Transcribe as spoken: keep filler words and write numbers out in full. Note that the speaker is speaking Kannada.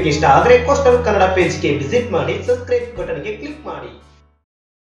ನಿಮಗೆ ಇಷ್ಟ ಆದರೆ ಕೋಸ್ಟಲ್ ಕನ್ನಡ ಪೇಜ್ಗೆ ವಿಸಿಟ್ ಮಾಡಿ, ಸಬ್ಸ್ಕ್ರೈಬ್ ಬಟನ್ಗೆ ಕ್ಲಿಕ್ ಮಾಡಿ.